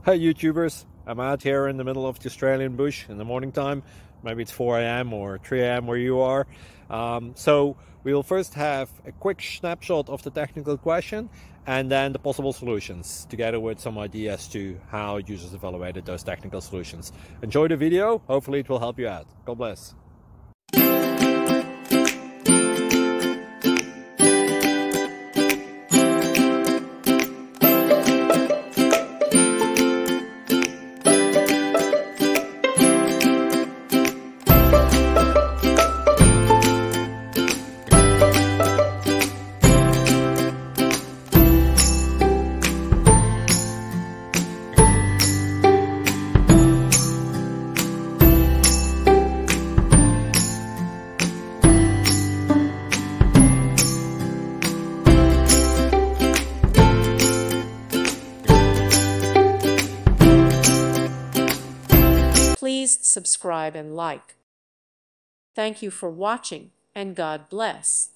Hey YouTubers, I'm out here in the middle of the Australian bush in the morning time. Maybe it's 4 a.m. or 3 a.m. where you are. So we'll first have a quick snapshot of the technical question and then the possible solutions, together with some ideas to how users evaluated those technical solutions. Enjoy the video, hopefully it will help you out. God bless. Please subscribe and like. Thank you for watching, and God bless.